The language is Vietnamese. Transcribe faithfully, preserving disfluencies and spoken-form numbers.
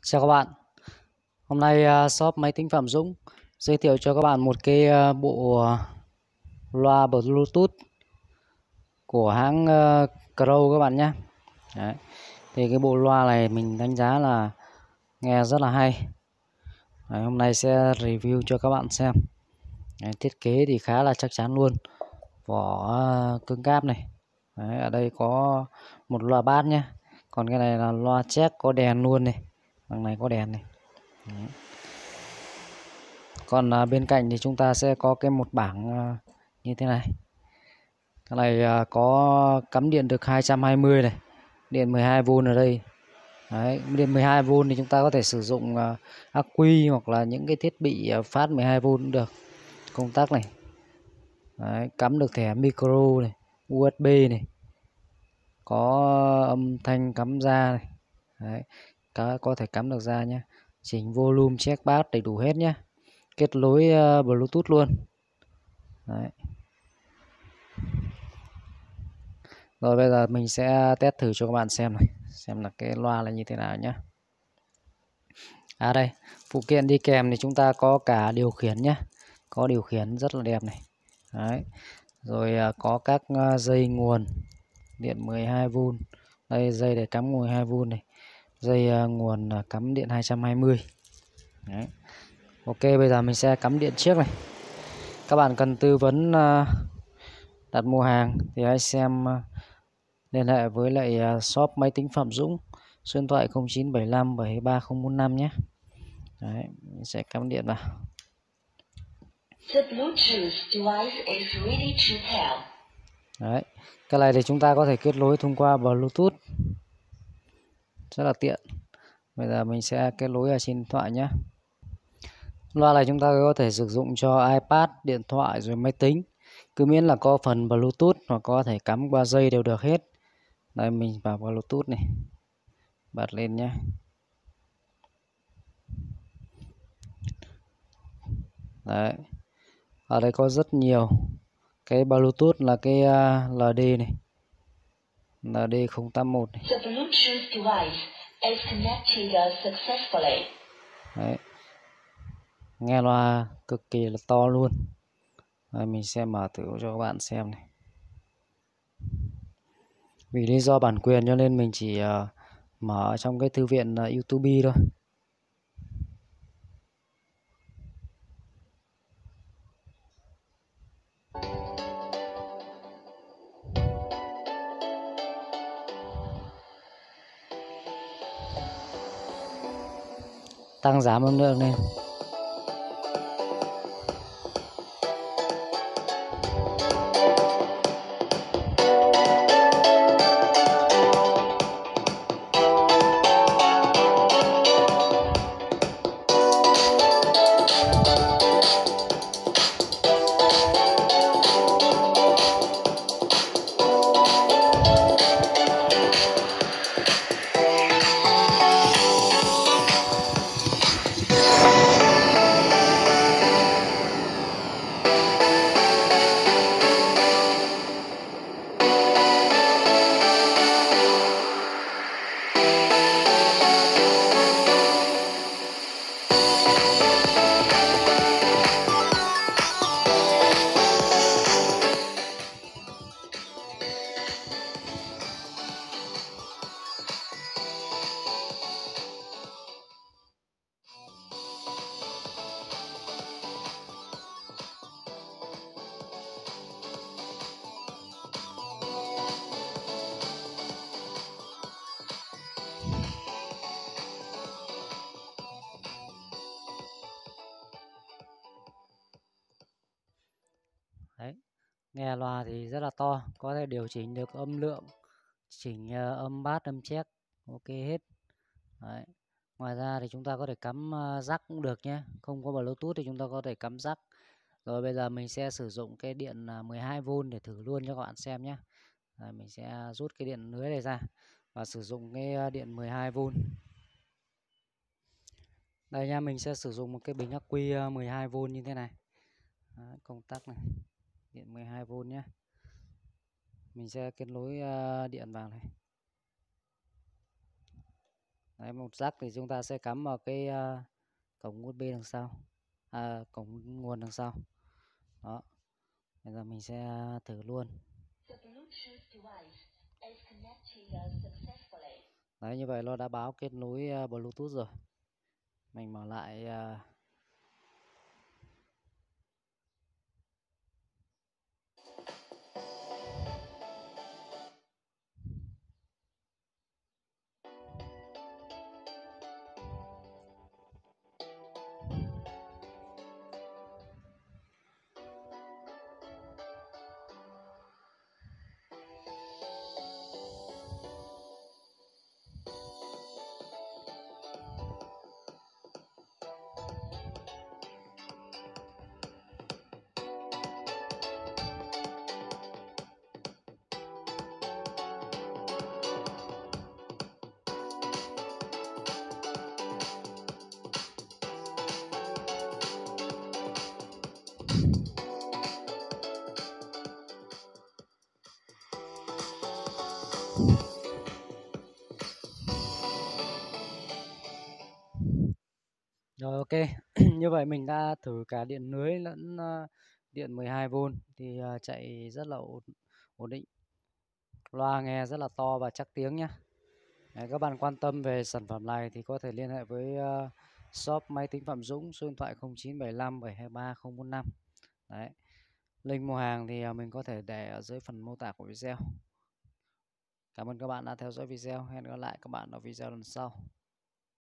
Chào các bạn, hôm nay uh, shop máy tính Phạm Dũng giới thiệu cho các bạn một cái uh, bộ uh, loa Bluetooth của hãng uh, Crow các bạn nhé. Đấy. Thì cái bộ loa này mình đánh giá là nghe rất là hay. Đấy, hôm nay sẽ review cho các bạn xem. Đấy, thiết kế thì khá là chắc chắn luôn, vỏ uh, cứng cáp này. Đấy, ở đây có một loa bass nhé, còn cái này là loa check có đèn luôn này, đằng này có đèn này. Đấy. Còn à, bên cạnh thì chúng ta sẽ có cái một bảng à, như thế này. Cái này à, có cắm điện được hai trăm hai mươi này, điện mười hai vôn ở đây. Đấy, điện mười hai vôn thì chúng ta có thể sử dụng à, ắc quy hoặc là những cái thiết bị à, phát mười hai vôn cũng được. Công tắc này. Đấy, cắm được thẻ micro này, u ét bê này. Có âm thanh cắm ra này. Đấy, có, có thể cắm được ra nhé. Chỉnh volume, check bass đầy đủ hết nhé. Kết nối uh, Bluetooth luôn. Đấy. Rồi bây giờ mình sẽ test thử cho các bạn xem này, xem là cái loa là như thế nào nhé. À đây, phụ kiện đi kèm thì chúng ta có cả điều khiển nhé, có điều khiển rất là đẹp này. Đấy. Rồi à, có các à, dây nguồn điện mười hai vôn, đây dây để cắm mười hai vôn này, dây à, nguồn à, cắm điện hai trăm hai mươi. Đấy. Ok, bây giờ mình sẽ cắm điện trước này. Các bạn cần tư vấn à, đặt mua hàng thì hãy xem à, liên hệ với lại shop máy tính Phạm Dũng, số điện thoại không chín bảy năm bảy ba không bốn năm nhé. Đấy, mình sẽ cắm điện vào. The Bluetooth device is ready to pair. Đấy, cái này thì chúng ta có thể kết nối thông qua Bluetooth, rất là tiện. Bây giờ mình sẽ kết nối ở trên điện thoại nhé. Loa này chúng ta có thể sử dụng cho iPad, điện thoại rồi máy tính, cứ miễn là có phần Bluetooth hoặc có thể cắm qua dây đều được hết. Đây mình vào Bluetooth này, bật lên nhé. Đấy, ở đây có rất nhiều cái Bluetooth là cái uh, lờ đê này, lờ đê không tám mốt này. The Bluetooth device is connected successfully. Đấy. Nghe loa cực kỳ là to luôn. Đây, mình sẽ mở thử cho các bạn xem này. Vì lý do bản quyền cho nên mình chỉ uh, mở trong cái thư viện uh, YouTube thôi. Tăng giảm âm lượng lên. Đấy, nghe loa thì rất là to, có thể điều chỉnh được âm lượng, chỉnh uh, âm bass, âm check, ok hết. Đấy. Ngoài ra thì chúng ta có thể cắm uh, jack cũng được nhé, không có Bluetooth thì chúng ta có thể cắm jack. Rồi bây giờ mình sẽ sử dụng cái điện uh, mười hai vôn để thử luôn cho các bạn xem nhé. Rồi mình sẽ rút cái điện lưới này ra và sử dụng cái uh, điện mười hai vôn. Đây nha, mình sẽ sử dụng một cái bình ắc quy uh, mười hai vôn như thế này. Đấy, công tắc này, điện mười hai vôn nhé. Mình sẽ kết nối uh, điện vào này. Đấy, một jack thì chúng ta sẽ cắm vào cái uh, cổng u ét bê đằng sau, à, cổng nguồn đằng sau. Đó, bây giờ mình sẽ thử luôn. The Bluetooth device is connected successfully. Đấy, như vậy nó đã báo kết nối uh, Bluetooth rồi. Mình mở lại uh, rồi, ok. Như vậy mình đã thử cả điện lưới lẫn uh, điện mười hai vôn thì uh, chạy rất là ổn, ổn định. Loa nghe rất là to và chắc tiếng nhé. Đấy, các bạn quan tâm về sản phẩm này thì có thể liên hệ với uh, shop máy tính Phạm Dũng, số điện thoại không chín bảy lăm bảy hai ba không bốn năm. Đấy, link mua hàng thì uh, mình có thể để ở dưới phần mô tả của video. Cảm ơn các bạn đã theo dõi video. Hẹn gặp lại các bạn ở video lần sau.